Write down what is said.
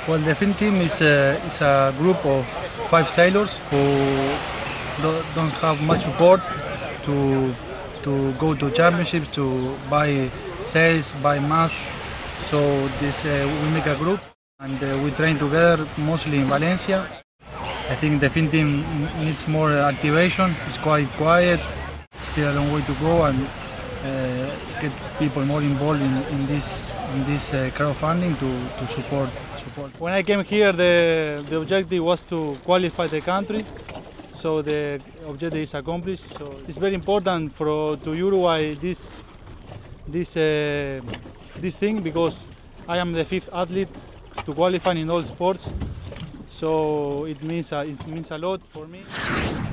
Well, the FINNTEAM is a group of 5 sailors who don't have much support to go to championships, to buy sails, buy masts. So we make a group and we train together mostly in Valencia. I think the FINNTEAM needs more activation. It's quite quiet, still a long way to go, and get people more involved in this crowdfunding to support. When I came here, the objective was to qualify the country, so the objective is accomplished. So it's very important to Uruguay this thing, because I am the 5th athlete to qualify in all sports. So it means a lot for me.